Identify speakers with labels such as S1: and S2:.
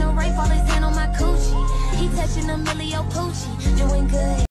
S1: right, fall his hand on my coochie. He touching a Emilio Pucci, doing good.